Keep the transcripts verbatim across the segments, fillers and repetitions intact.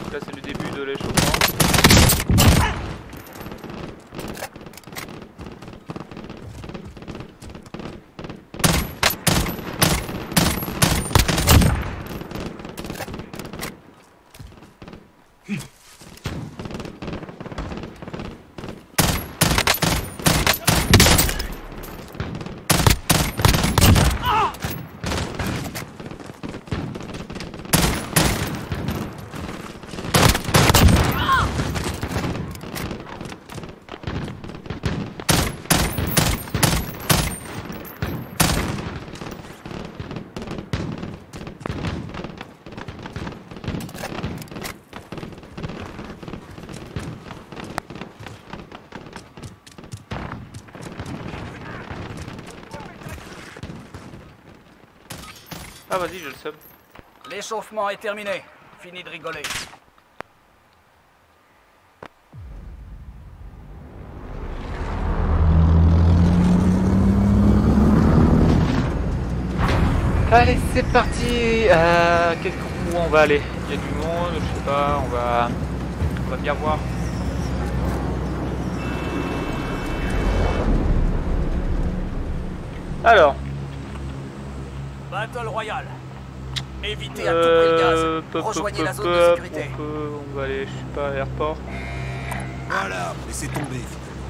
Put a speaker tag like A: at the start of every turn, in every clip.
A: Donc là c'est le début de l'échauffement. Ah vas-y, je le sub.
B: L'échauffement est terminé. Fini de rigoler.
A: Allez, c'est parti. Euh, quel où on va aller? Il y a du monde, je sais pas, on va, on va bien voir. Alors.
B: Battle Royale. Évitez à tout prix le
A: Euh,
B: gaz.
A: pop,
B: Rejoignez
A: pop,
B: la zone
A: pop,
B: de sécurité.
A: On, peut, on va aller, je sais pas, à l'aéroport.
C: Voilà, laissez tomber.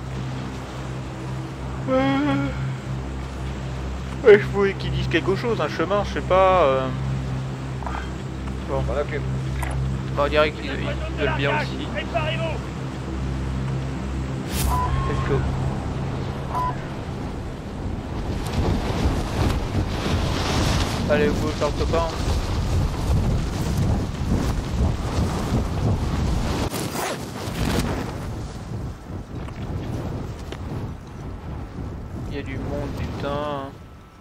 A: Euh... Ouais, je voulais qu'ils disent quelque chose, un chemin, je sais pas. Euh... Bon, voilà, ok. Bon, on dirait qu'ils ils veulent bien aussi. Let's go. Allez, go, faire le copain. Il y a du monde, putain.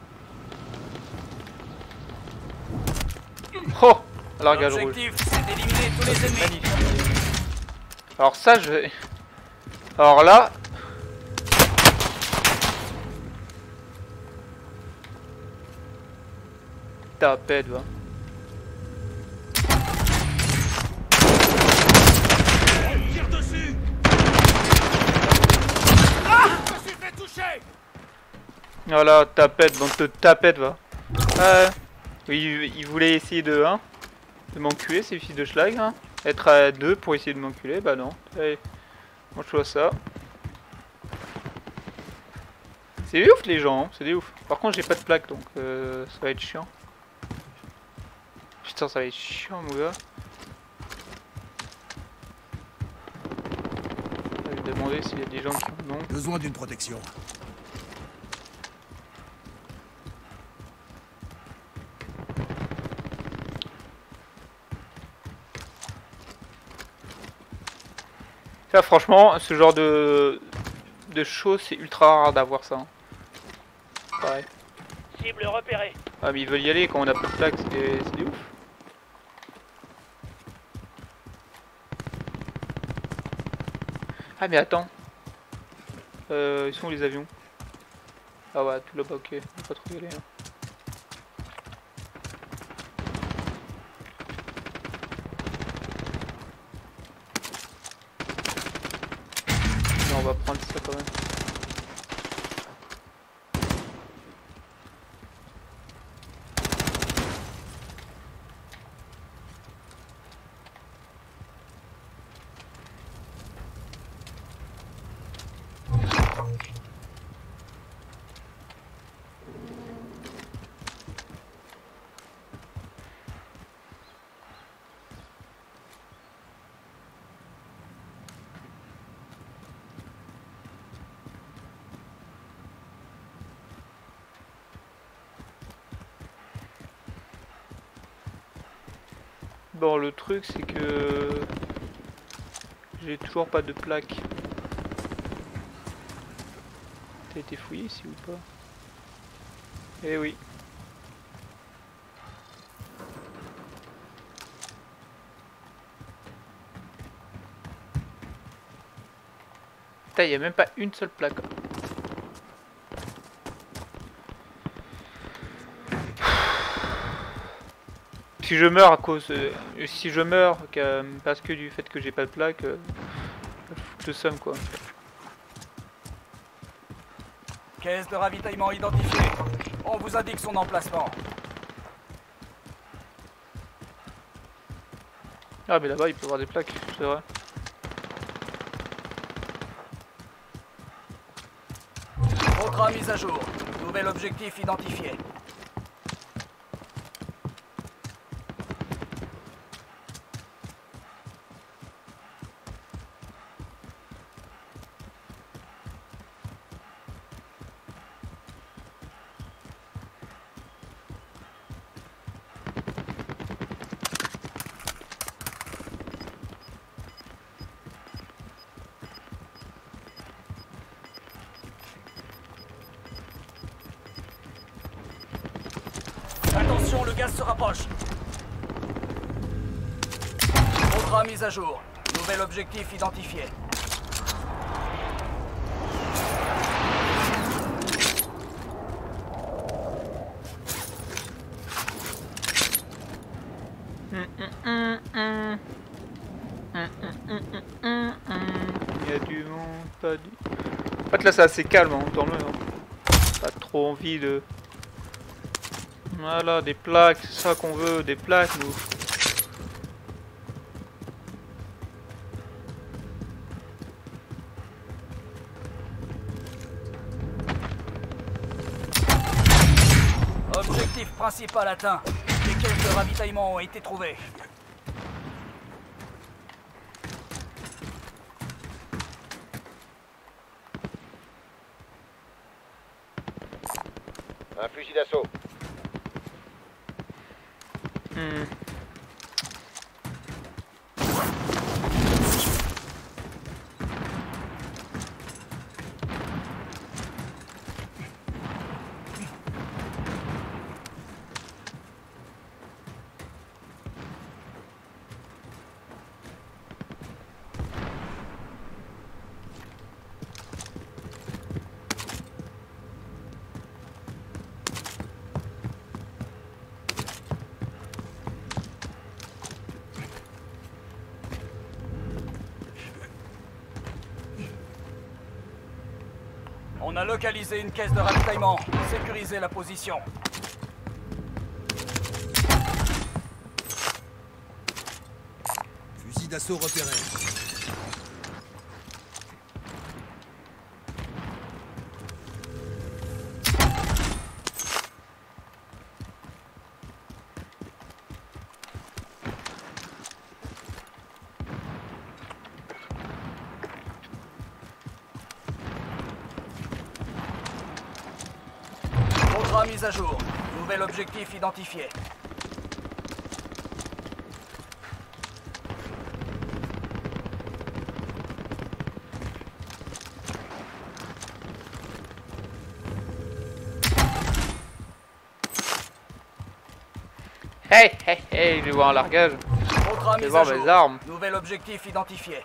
A: Oh, à largage rouge.
B: L'objectif, c'est d'éliminer tous les ennemis.
A: Magnifique. Alors ça, je vais... Alors là... Tapette, va.
C: Tire dessus. Ah, je me suis fait toucher.
A: Voilà, tapette, bande de tapette, va. Ouais. Oui, il voulait essayer de, hein, de m'enculer, ces fils de schlag, hein. Être à deux pour essayer de m'enculer, bah non. Allez, moi je vois ça. C'est des ouf les gens, hein. C'est des ouf. Par contre j'ai pas de plaque donc euh, ça va être chiant. Putain, ça va être chiant mon gars. Je vais demander s'il y a des gens qui en ont.
C: Besoin d'une protection.
A: Ça franchement, ce genre de, de choses c'est ultra rare d'avoir ça. Hein. Pareil.
B: Cible repérée.
A: Ah mais ils veulent y aller quand on a pas de plaque, c'est des, des ouf. Ah mais attends. Euh, ils sont où les avions? Ah ouais, tout là-bas, ok. On va pas trop y aller. Hein. Non, on va prendre ça quand même. Bon, le truc c'est que j'ai toujours pas de plaque. T'as été fouillé ici ou pas? Eh oui. Putain, y a même pas une seule plaque. si je meurs à cause, euh, si je meurs que, parce que du fait que j'ai pas de plaque, euh, je somme quoi.
B: Caisse de ravitaillement identifiée. On vous indique son emplacement.
A: Ah mais là-bas il peut y avoir des plaques, c'est vrai.
B: Contrat mise à jour. Nouvel objectif identifié. Attention, le gaz se rapproche. Contrat mise à jour. Nouvel objectif identifié.
A: Il y a du monde, pas du... En fait là c'est assez calme hein, dans le... Pas trop envie de... Voilà, des plaques, c'est ça qu'on veut, des plaques nous.
B: Objectif principal atteint. Les caisses de ravitaillement ont été trouvées.
D: Un fusil d'assaut.
A: Hmm.
B: On a localisé une caisse de ravitaillement. Sécurisez la position.
C: Fusil d'assaut repéré.
B: Contrat mise à jour. Nouvel objectif identifié.
A: Hey, hey, hey, je vais voir un largage.
B: Contrat
A: Je vais
B: mise à
A: voir
B: jour.
A: mes armes.
B: Nouvel objectif identifié.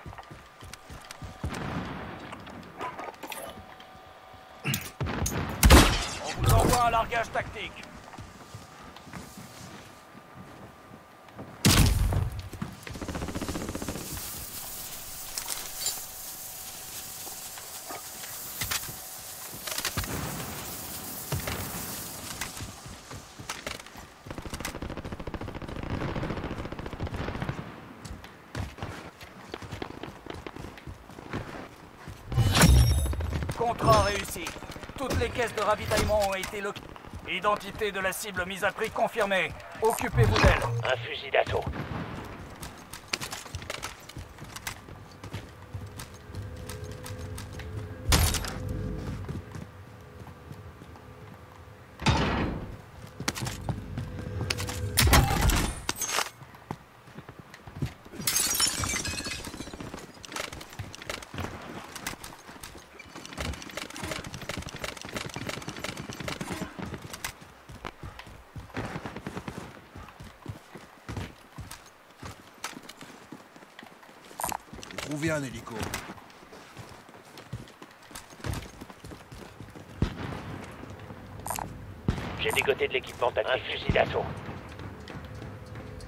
B: On vous envoie un largage tactique. Contrat réussi. Toutes les caisses de ravitaillement ont été localisées. Identité de la cible mise à prix confirmée. Occupez-vous d'elle.
D: Un fusil d'assaut.
C: Trouver un hélico.
D: J'ai dégoté de l'équipement tactique. Un fusil d'assaut.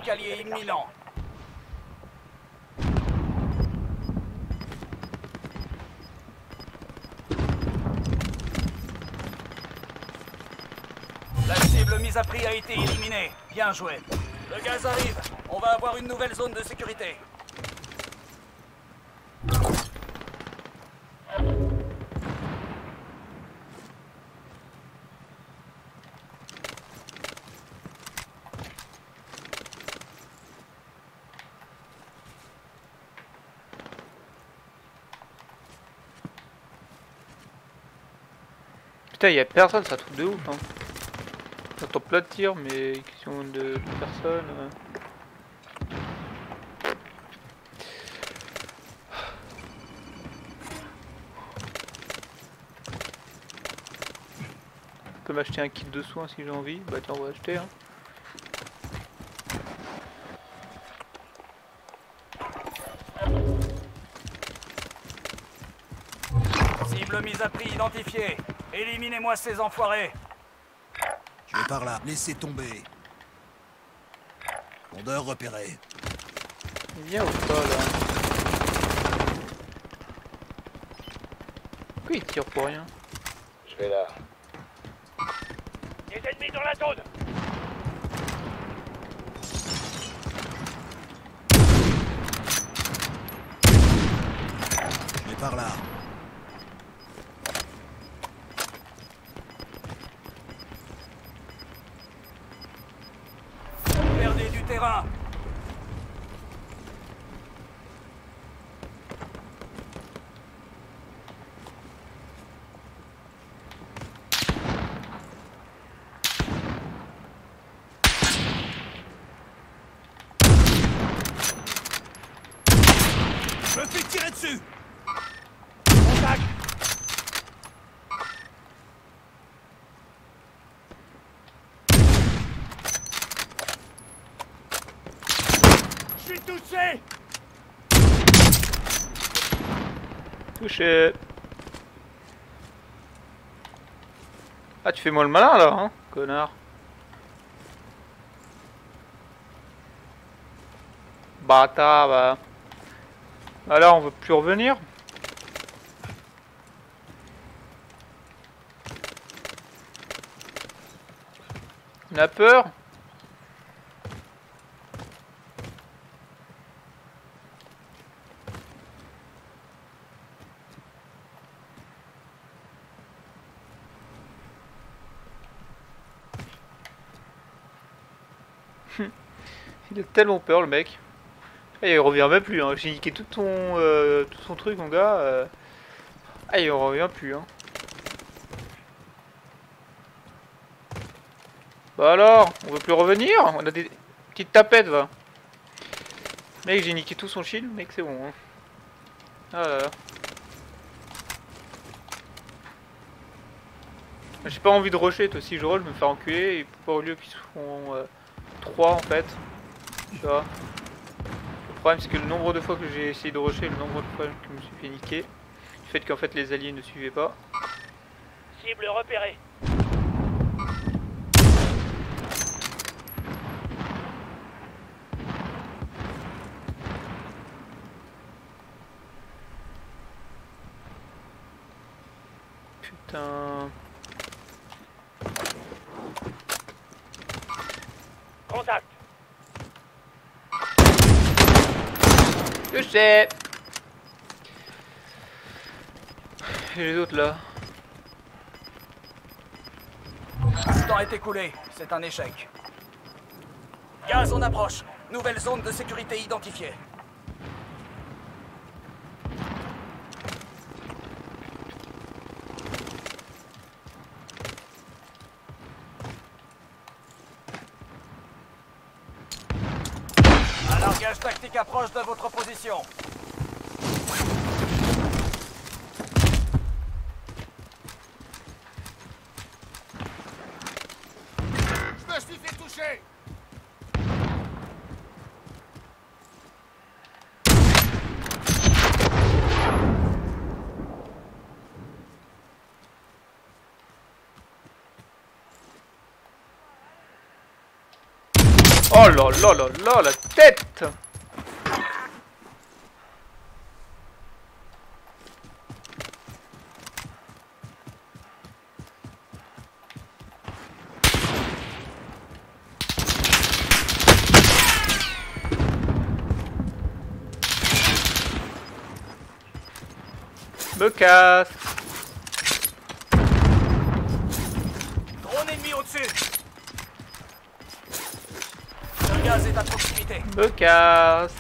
B: attaque alliée imminent. La cible mise à prix a été éliminée. Bien joué. Le gaz arrive. On va avoir une nouvelle zone de sécurité.
A: Putain, y'a personne, ça truc de ouf. Hein. J'entends plein de tirs, mais question de personne. Euh... Je peux m'acheter un kit de soins si j'ai envie. Bah tiens, on va acheter. Hein.
B: Cible mise à prix identifiée. Éliminez-moi ces enfoirés.
C: Je vais par là. Laissez tomber. Rondeur repéré.
A: Il vient ou pas là? Pourquoi il tire pour rien?
D: Je vais là.
B: Des ennemis dans la zone.
C: Je vais par là.
B: Perdez du terrain.
C: Je me fais tirer dessus.
B: Contact. Je suis touché.
A: Touché. Ah, tu fais moi le malin là, hein, connard. Bâtard, bah. Ah là, on veut plus revenir. On a peur. Il a tellement peur le mec. Et il revient même plus, hein. J'ai niqué tout ton, euh, tout son truc mon gars. Euh... Ah il revient plus hein. Bah alors, on veut plus revenir? On a des petites tapettes va. Mec j'ai niqué tout son shield, mec c'est bon hein. Ah là là. J'ai pas envie de rusher, toi si je roll je me fais enculer et pas au lieu qu'ils sont euh, trois en fait. Tu vois. Le problème c'est que le nombre de fois que j'ai essayé de rusher, le nombre de fois que je me suis fait niquer, du fait qu'en fait les alliés ne suivaient pas.
B: Cible repérée.
A: Putain.
B: Contact.
A: Touché. Et les autres là.
B: Le temps est écoulé. C'est un échec. Gaz en approche. Nouvelle zone de sécurité identifiée. Un largage tactique approche de votre position.
C: Je me suis fait toucher.
A: Oh là là là là, la tête! Me casse.
B: Drone ennemi au-dessus. Le gaz est à proximité.
A: Me casse.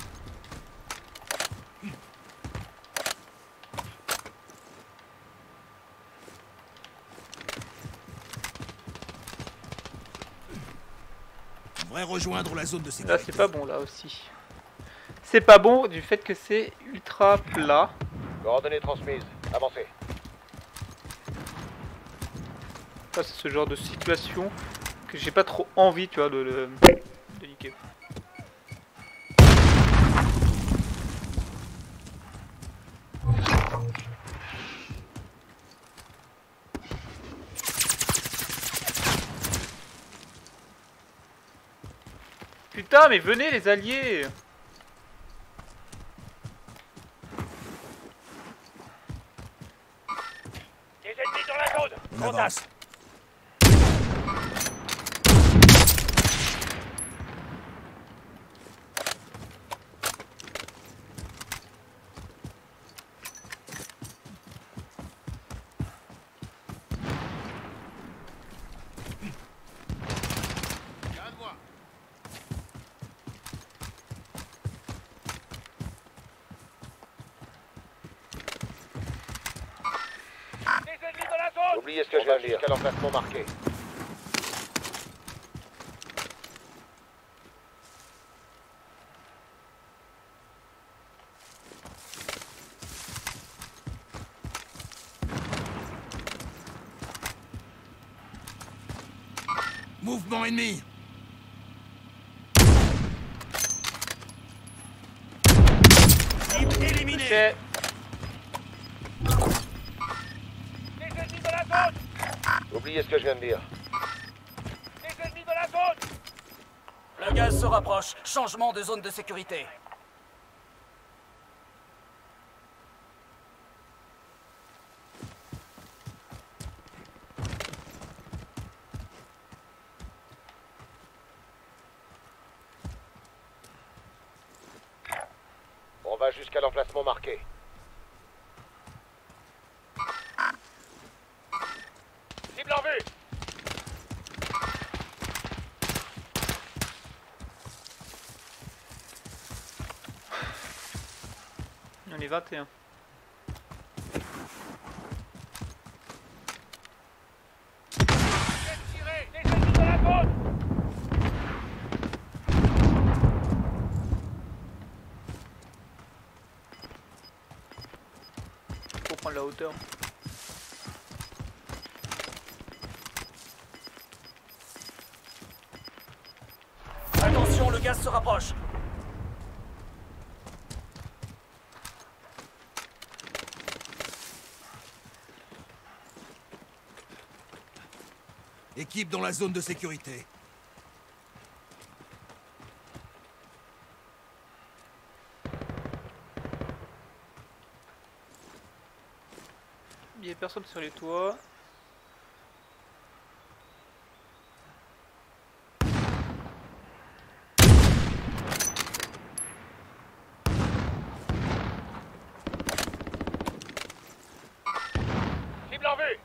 C: On devrait rejoindre la zone de
A: Là
C: sécurité.
A: c'est pas bon là aussi. C'est pas bon du fait que c'est ultra plat.
D: Coordonnées transmises. Avancez.
A: Ça c'est ce genre de situation que j'ai pas trop envie, tu vois, de le de niquer. Putain, mais venez les alliés!
D: Des ennemis dans la zone.
C: On avance.
D: Garde-moi. Des ennemis dans la zone. Oubliez ce que je viens de dire. Jusqu'à l'emplacement marqué.
C: Mouvement ennemi. Cible éliminée.
A: Ok.
D: Des ennemis dans la zone. Oubliez ce que je viens de dire. Des ennemis dans la zone.
B: Le gaz se rapproche. Changement de zone de sécurité.
D: On va jusqu'à l'emplacement marqué. Cible en vue.
A: On est vingt et un.
D: Tirez. Des ennemis dans la zone.
A: Faut prendre la hauteur.
B: Attention, le gaz se rapproche.
C: Équipe dans la zone de sécurité.
A: Il y a personne sur les toits.
D: Cible en vue.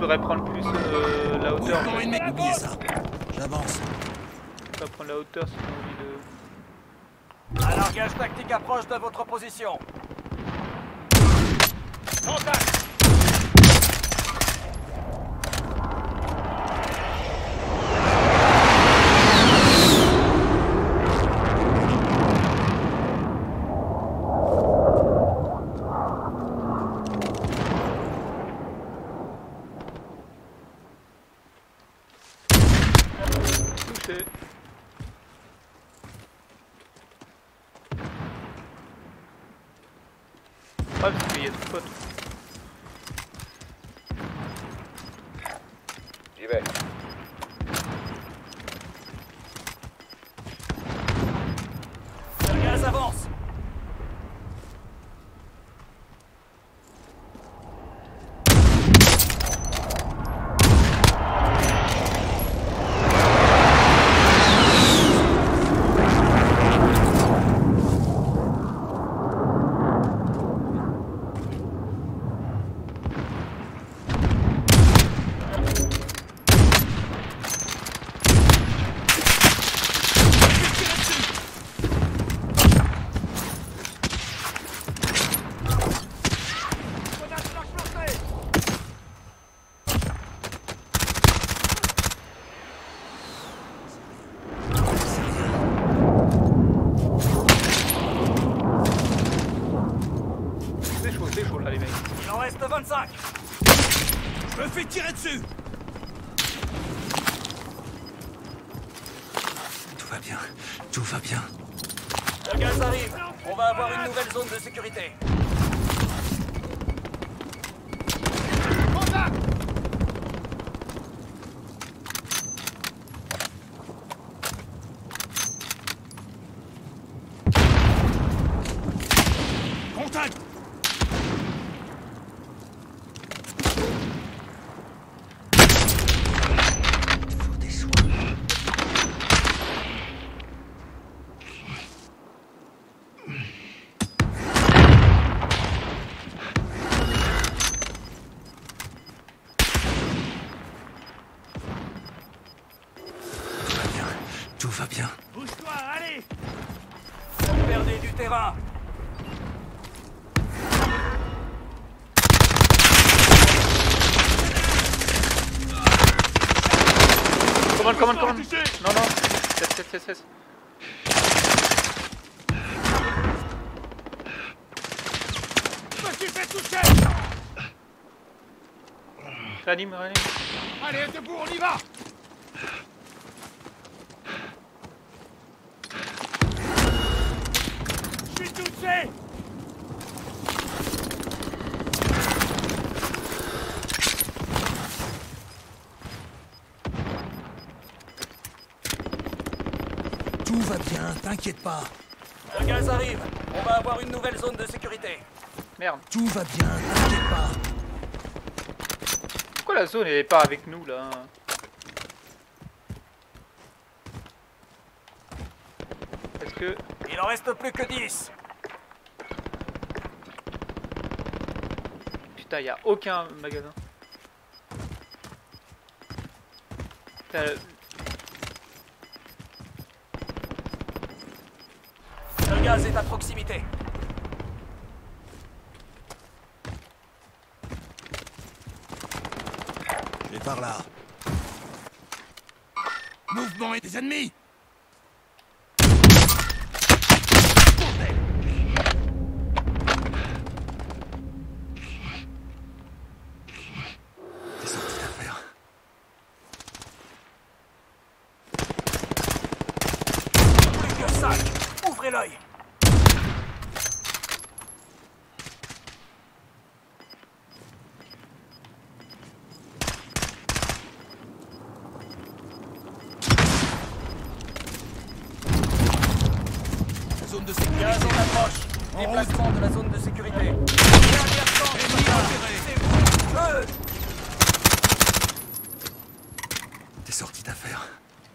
A: faudrait prendre plus euh, la hauteur.
C: Mouvement ennemi. Oubliez ça. J'avance.
A: On va prendre la hauteur si on a envie de...
B: Un largage tactique approche de votre position. Contact!
A: Touché. Ah, parce qu'il y a des potes.
D: J'y vais.
B: Le gaz avance.
A: C'est chaud, c'est chaud là les mecs.
B: Il en reste vingt-cinq.
C: Je me fais tirer dessus.
E: Tout va bien, tout va bien.
B: Le gaz arrive. On va avoir une nouvelle zone de sécurité.
C: Contact.
E: Il faut des soins. Tout va bien, tout va bien.
C: Bouge-toi, allez.
B: Vous perdez du terrain.
A: Commande, commande, commande. Non, non. Cesse, cesse, cesse, cesse.
C: Je me suis fait toucher.
A: Réanime, réanime.
C: Allez, debout, on y va. Je suis touché. Tout va bien, t'inquiète pas.
B: Le gaz arrive. On va avoir une nouvelle zone de sécurité.
A: Merde.
C: Tout va bien, t'inquiète pas.
A: Pourquoi la zone elle est pas avec nous là? Est-ce que...
B: Il en reste plus que dix.
A: Putain, y a aucun magasin. Putain,
B: Le gaz est à proximité.
C: Je vais par là. Mouvement et des ennemis.
E: T'es sorti d'affaire.
B: Plus que cinq. Ouvrez l'œil.
C: Zone de
B: Gaz
C: sécurité.
B: en approche.
C: En
B: Déplacement de la zone de sécurité. Dernière chance,
C: Ennemi repéré.
B: c'est vous. Eux.
E: T'es sorti d'affaire.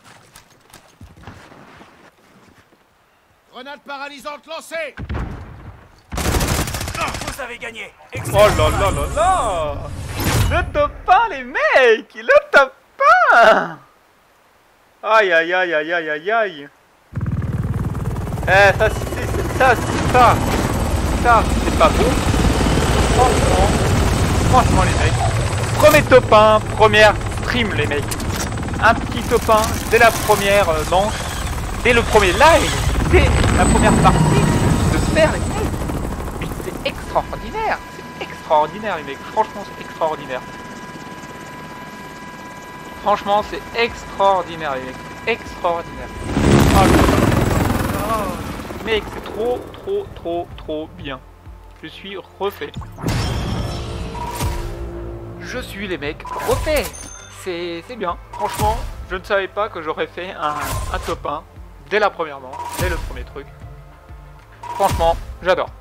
C: Grenade paralysante lancée.
B: Vous avez gagné.
A: Oh là là là là! Le top un, les mecs. Le top un. Aïe, aïe, aïe, aïe, aïe, aïe, aïe. Eh, ça, c'est ça, c'est ça. Ça, c'est pas bon. Franchement, franchement, les mecs. Premier top un, première stream, les mecs. Un petit top un dès la première euh, manche, dès le premier live, dès la première partie de faire, les mecs. Mais c'est extraordinaire. C'est extraordinaire, les mecs. Franchement, c'est extraordinaire. Franchement, c'est extraordinaire, les mecs. Extraordinaire. Oh, oh, mec, c'est trop, trop, trop, trop bien. Je suis refait. Je suis, les mecs, refait. C'est bien. Franchement, je ne savais pas que j'aurais fait un, un top un dès la première manche, dès le premier truc. Franchement, j'adore.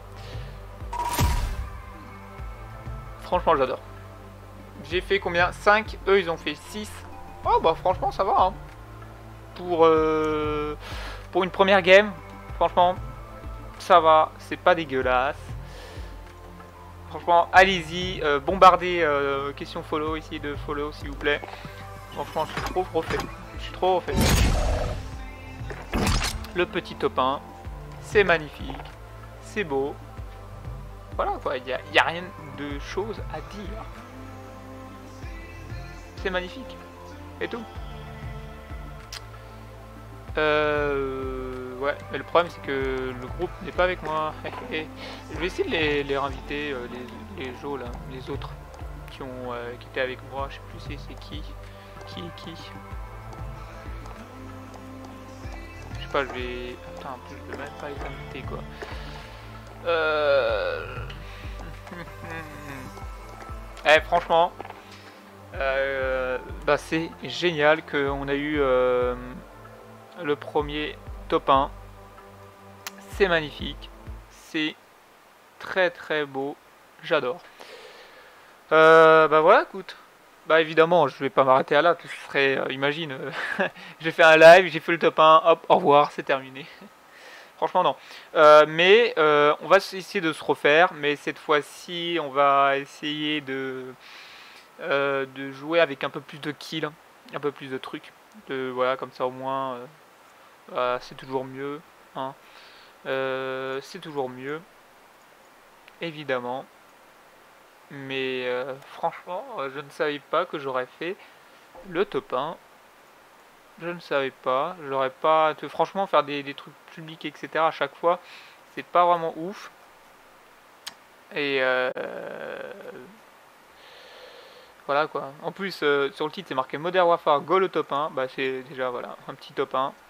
A: Franchement, j'adore. J'ai fait combien? Cinq. Eux, ils ont fait six. Oh, bah franchement, ça va. Hein. Pour, euh, pour une première game, franchement, ça va. C'est pas dégueulasse. Franchement, allez-y. Euh, bombardez euh, question follow, essayez de follow, s'il vous plaît. Franchement, je suis trop refait. Je suis trop refait. Le petit top un. C'est magnifique. C'est beau. Voilà quoi, il n'y a, y a rien de choses à dire. C'est magnifique. Et tout. Euh, ouais, mais le problème c'est que le groupe n'est pas avec moi. Je vais essayer de les, les réinviter, euh, les, les Jo là, les autres qui ont euh, qui étaient avec moi. Je sais plus c'est qui. Qui est qui. Je sais pas, je vais. Attends, je vais même pas les inviter quoi. Euh... eh, franchement, euh, bah c'est génial qu'on a eu euh, le premier top un. C'est magnifique, c'est très très beau, j'adore. Euh, bah voilà, écoute. Bah évidemment, je vais pas m'arrêter à là, tout serait, euh, imagine, euh, j'ai fait un live, j'ai fait le top un, hop, au revoir, c'est terminé. Franchement non. Euh, mais euh, on va essayer de se refaire. Mais cette fois-ci, on va essayer de, euh, de jouer avec un peu plus de kills. Un peu plus de trucs. De, voilà, comme ça au moins, euh, euh, c'est toujours mieux. Hein. Euh, c'est toujours mieux. Évidemment. Mais euh, franchement, je ne savais pas que j'aurais fait le top un. Je ne savais pas, j'aurais pas... Franchement, faire des, des trucs publics, et cetera à chaque fois, c'est pas vraiment ouf. Et euh... voilà quoi. En plus, euh, sur le titre, c'est marqué Modern Warfare Go le top un. Bah c'est déjà, voilà, un petit top un.